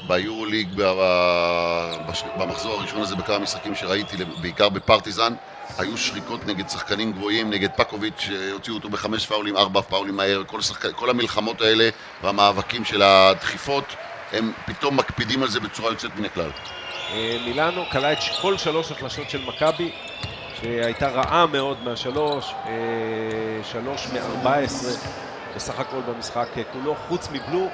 ביורוליג, במחזור הראשון הזה, בכמה משחקים שראיתי, בעיקר בפרטיזן, היו שריקות נגד שחקנים גבוהים, נגד פקוביץ' שהוציאו אותו ב5 פאולים, 4 פאולים מהר, כל המלחמות האלה והמאבקים של הדחיפות, הם פתאום מקפידים על זה בצורה יוצאת מן הכלל. מילאנו קלה את כל 3 החלשות של מכבי, שהייתה רעה מאוד מהשלוש, 3 מ-14 בסך הכל במשחק כולו, חוץ מבלו.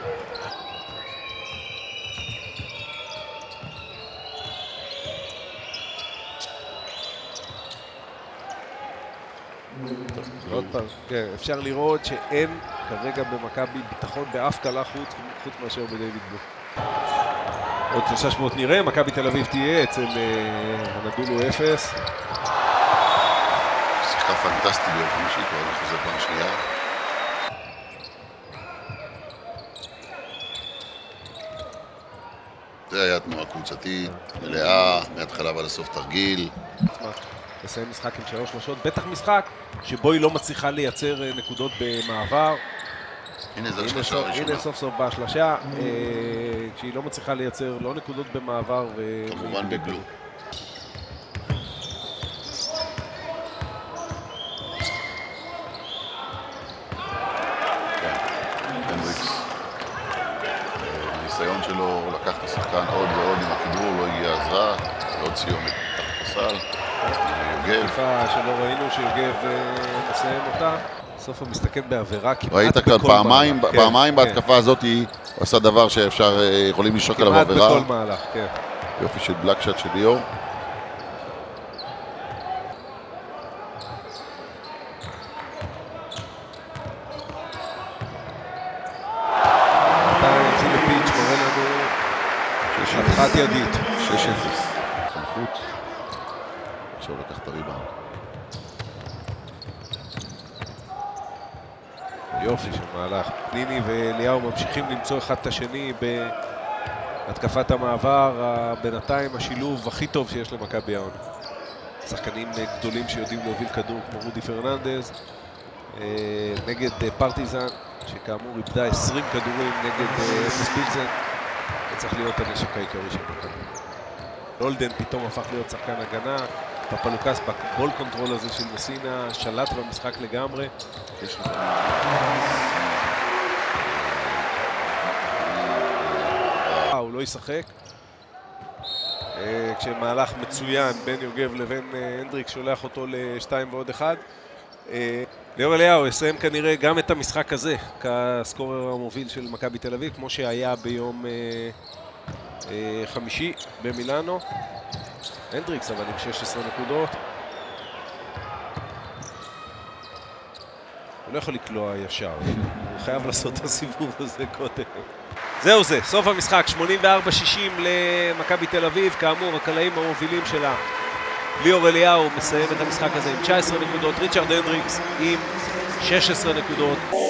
עוד פעם, כן, אפשר לראות שאין כרגע במכבי ביטחון באף קלה חוץ מאשר בדיוויד בלו. עוד 3 שבועות נראה, מכבי תל אביב תהיה אצל הנדולו 0. שיחקה פנטסטית ביום חמישי, כבר אני חוזר פעם שנייה. זה היה תנועה קבוצתית, מלאה, מההתחלה ועד הסוף תרגיל. לסיים משחק עם 3 שלשות, בטח משחק שבו היא לא מצליחה לייצר נקודות במעבר. הנה זה השלשה הראשונה. הנה סוף סוף בהשלשה, כשהיא לא מצליחה לייצר לא נקודות במעבר. כמובן בבלו. הנדריקס. הניסיון שלו לקח את השחקן עוד ועוד עם הכדרור, לא הגיע עזרה, ועוד סיומת תחת הסל. יוגב. תקופה שלא ראינו שיוגב מסיים אותה. סוף הוא מסתכן בעבירה כמעט בכל ראית כאן פעמיים בהתקפה הזאת הוא עשה דבר שאפשר, יכולים לשרוק עליו עבירה. כמעט בכל מהלך, כן. יופי של בלקשט של ליאור. יוצאים לפיץ' קורא לנו שפחת ידית 6-0 סמכות. עכשיו לקח את הריבאונד. יופי של מהלך. ניני ואליהו ממשיכים למצוא אחד את השני בהתקפת המעבר. בינתיים השילוב הכי טוב שיש למכבי העונה. שחקנים גדולים שיודעים להוביל כדור כמו רודי פרננדז נגד פרטיזן, שכאמור איבדה 20 כדורים נגד אפס פילזן. זה צריך להיות הנשק העיקרי של מכבי. לולדן פתאום הפך להיות שחקן הגנה. פפלוקס בבול קונטרול הזה של מסינה שלט במשחק לגמרי. הוא לא ישחק. כשמהלך מצוין בין יוגב לבין הנדריק שולח אותו ל2 ועוד 1. ליאור אליהו יסיים כנראה גם את המשחק הזה כסקורר המוביל של מכבי תל אביב, כמו שהיה ביום חמישי במילאנו. הנדריקס אבל עם 16 נקודות. הוא לא יכול לקלוע ישר, הוא חייב לעשות את הסיבוב הזה קודם. זהו זה, סוף המשחק, 84-60 למכבי תל אביב. כאמור, הקלעים המובילים שלה, ליאור אליהו מסיים את המשחק הזה עם 19 נקודות, ריצ'רד הנדריקס עם 16 נקודות.